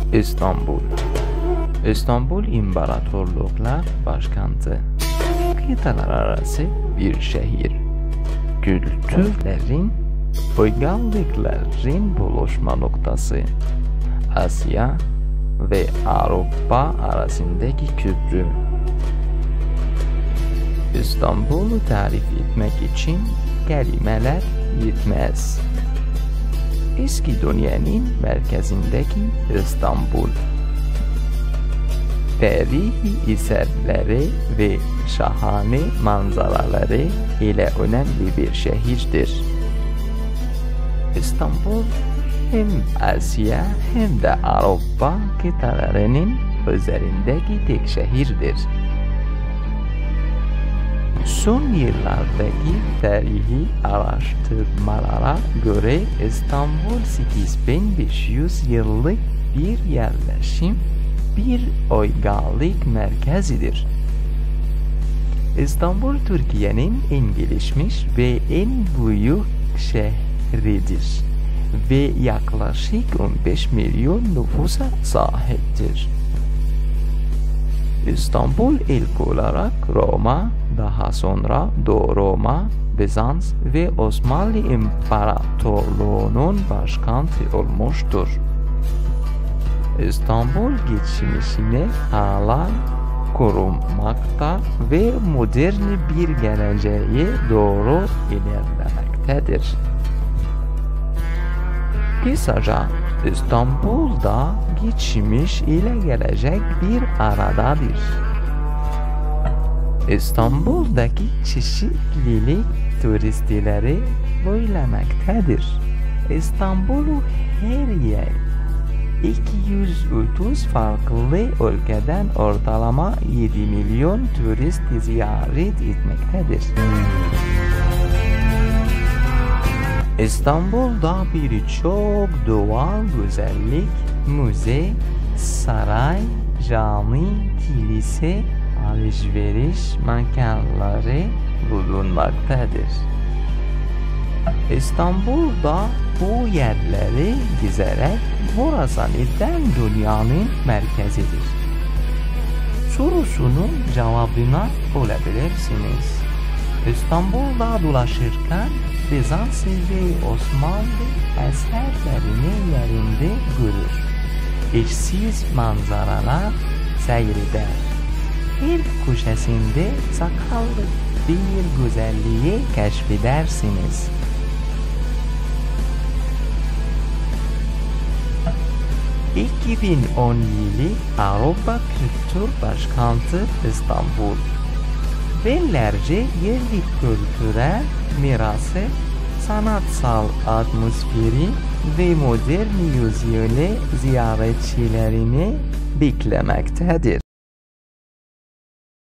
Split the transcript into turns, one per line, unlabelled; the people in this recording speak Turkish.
İstanbul. İstanbul İmparatorluklar Başkenti. Kıtalar arası bir şehir. Kültürlerin, uygarlıkların buluşma noktası. Asya ve Avrupa arasındaki köprü. İstanbul'u tarif etmek için kelimeler yetmez. Eski dünyanın merkezindeki İstanbul, tarihi eserleri ve şahane manzaraları ile önemli bir şehirdir. İstanbul hem Asya hem de Avrupa kıtalarının üzerindeki tek şehirdir. Son yıllardaki tarihi araştırmalara göre İstanbul 8500 yıllık bir yerleşim, bir uygarlık merkezidir. İstanbul Türkiye'nin en gelişmiş ve en büyük şehridir ve yaklaşık 15 milyon nüfusa sahiptir. İstanbul ilk olarak Roma, daha sonra Doğu Roma, Bizans ve Osmanlı İmparatorluğu'nun başkenti olmuştur. İstanbul geçmişini hala korunmakta ve modern bir geleceğe doğru ilerlemektedir. Kısaca İstanbul'da geçmiş ile gelecek bir aradadır. İstanbul'daki çeşitlilik turistleri böylemektedir. İstanbul'u her yer 230 farklı ülkeden ortalama 7 milyon turist ziyaret etmektedir. İstanbul'da birçok doğal güzellik, müze, saray, cami, kilise, alışveriş mekanları bulunmaktadır. İstanbul'da bu yerleri gezerek burası neden dünyanın merkezidir sorusunun cevabına bulabilirsiniz. İstanbul'da dolaşırken Bizans ve Osmanlı eserlerini yerinde görür. Eşsiz manzaralar seyreder. Her köşesinde sakallı bir güzelliği keşfedersiniz. ...2017 Avrupa Kültür Başkenti İstanbul. Binlerce yerli kültürel mirası, sanatsal atmosferi ve modern yüzyılı ziyaretçilerini beklemektedir.